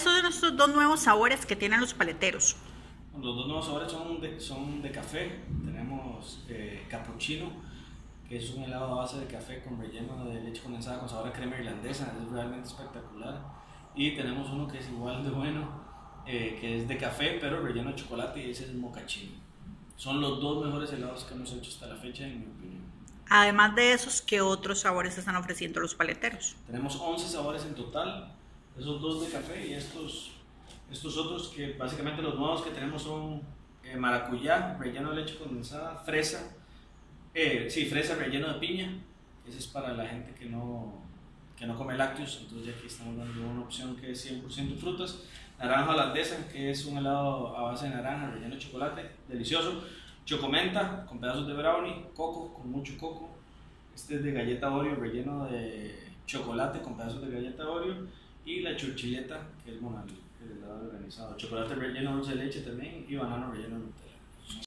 son estos dos nuevos sabores que tienen los paleteros? Los dos nuevos sabores son de café. Tenemos cappuccino, que es un helado a base de café con relleno de leche condensada con sabor a crema irlandesa. Es realmente espectacular. Y tenemos uno que es igual de bueno, que es de café pero relleno de chocolate, y ese es el mochaccino. Son los dos mejores helados que hemos hecho hasta la fecha, en mi opinión. Además de esos, ¿qué otros sabores están ofreciendo los paleteros? Tenemos 11 sabores en total, esos dos de café y estos otros, que básicamente los nuevos que tenemos son maracuyá, relleno de leche condensada, fresa, fresa relleno de piña. Ese es para la gente que no come lácteos, entonces ya aquí estamos dando una opción que es 100% frutas. Naranja holandesa, que es un helado a base de naranja, relleno de chocolate, delicioso. Chocomenta, con pedazos de brownie. Coco, con mucho coco. Este es de galleta Oreo, relleno de chocolate con pedazos de galleta Oreo. Y la churchilleta, que es el helado organizado. Chocolate relleno de dulce de leche también, y banano relleno de Nutella.